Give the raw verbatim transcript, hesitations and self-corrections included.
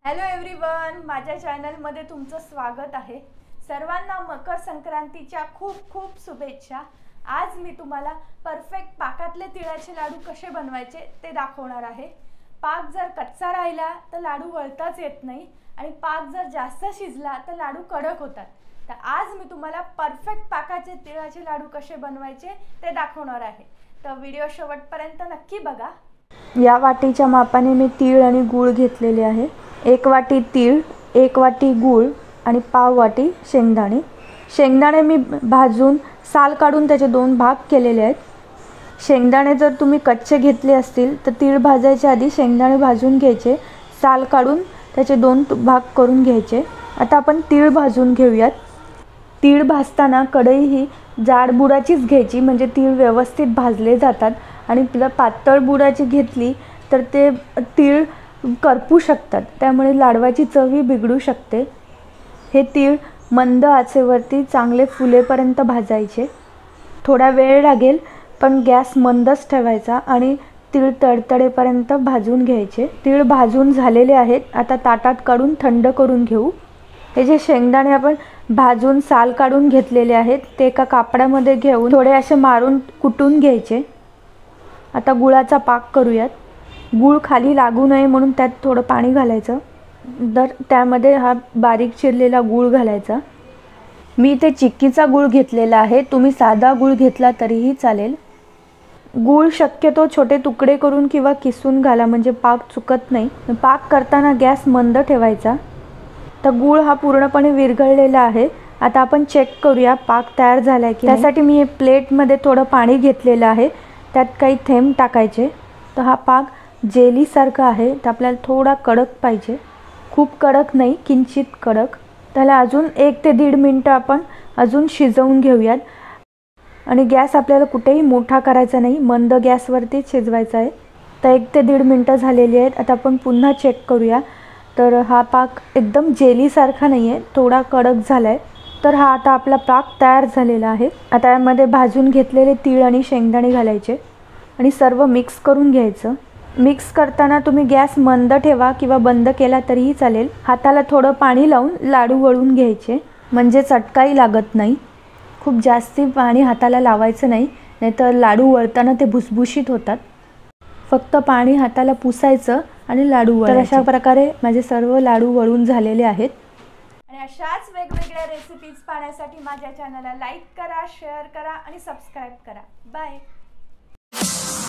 Hello everyone, माझ्या चॅनलमध्ये तुमचं स्वागत आहे। सर्वांना मकर संक्रांतीच्या खूप खूप शुभेच्छा। आज मी तुम्हाला परफेक्ट पाकातले तिळाचे लाडू कसे बनवायचे ते दाखवणार आहे। पाक जर कच्चा राहिला तर लाडू वळताच येत नाही आणि पाक जर जास्त शिजला तर लाडू कडक होतात। तर आज मी तुम्हाला परफेक्ट पाकाचे तिळाचे लाडू कसे बनवायचे ते दाखवणार आहे। तर व्हिडिओ शेवटपर्यंत नक्की बघा। या वाटीच्या मापाने मी तीळ आणि गूळ घेतलेले आहे। एक वाटी तीळ, एक वाटी गूळ आणि पाव वाटी शेंगदाणे। शेंगदाणे मी भाजून साल काढून त्याचे दोन भाग केलेले आहेत। शेंगदाणे जर तुम्ही कच्चे घेतले असतील तर तीळ भाजायच्या आधी शेंगदाणे भाजून घ्यायचे, साल काढून त्याचे दोन भाग करून घ्यायचे। आता आपण तीळ भाजून घेऊयात। तीळ भाजताना कढई ही जाड बुडाचीच घ्यायची, म्हणजे तीळ व्यवस्थित भाजले जातात। आणि जर पातळ बुडाची घेतली तर ते तीळ करपू शकतात, त्यामुळे लाडवाची चवही बिघडू शकते। हे तीळ मंद आचेवरती चांगले फुलेपर्यंत भाजायचे। थोडा वेळ लागेल पण गॅस मंदच ठेवायचा आणि तीळ तडतडेपर्यंत भाजून घ्यायचे। तीळ भाजून झालेले आहेत। आता ताटात काढून थंड करून घेऊ। हे जे शेंगदाणे आपण भाजून साल काढून घेतलेले आहेत ते एका कापडामध्ये घेऊन थोडे असे मारून कुटून घ्यायचे। आता गुळाचा पाक करूयात। गूळ खाली लागू नये म्हणून त्यात थोडं पाणी घालायचं, तर त्यामध्ये हा बारीक चिरलेला गूळ घालायचा। मी इथे चिक्कीचा गूळ घेतलेला आहे, तुम्ही साधा गूळ घेतला तरीही चालेल। गूळ शक्यतो छोटे तुकडे करून किंवा किसून घाला, म्हणजे पाक चुकत नाही। पाक करताना गॅस मंद ठेवायचा। तर गूळ हा पूर्णपणे विरघळलेला आहे। आता आपण चेक करूया पाक तयार झालाय की। त्यासाठी मी प्लेटमध्ये थोडं पाणी घेतलेलं आहे, त्यात काही थेंब टाकायचे। तर हा पाक जेलीसारखा आहे, तर आपल्याला थोडा कडक पाहिजे, खूप कडक नाही, किंचित कडक। त्याला अजून एक ते दीड मिनटं आपण अजून शिजवून घेऊयात। आणि गॅस आपल्याला कुठेही मोठा करायचा नाही, मंद गॅसवरती शिजवायचा आहे। तर एक ते दीड मिनटं झालेली आहेत। आता आपण पुन्हा चेक करूया। तर हा पाक एकदम जेलीसारखा नाही आहे, थोडा कडक झाला आहे। तर हा आता आपला पाक तयार झालेला आहे। आता यामध्ये भाजून घेतलेले तीळ आणि शेंगदाणे घालायचे आणि सर्व मिक्स करून घ्यायचं। मिक्स करताना तुम्ही गॅस मंद ठेवा किंवा बंद केला तरीही चालेल। हाताला थोडं पाणी लावून लाडू वळून घ्यायचे, म्हणजे चटकाही लागत नाही। खूप जास्ती पाणी हाताला लावायचं नाही, नाहीतर लाडू वळताना ते भुसभुशीत होतात। फक्त पाणी हाताला पुसायचं आणि लाडू वळायचे। तर अशा प्रकारे माझे सर्व लाडू वळून झालेले आहेत। आणि अशाच वेगवेगळ्या रेसिपीज पाहण्यासाठी माझ्या चॅनलला लाईक करा, शेअर करा आणि सबस्क्राईब करा। बाय।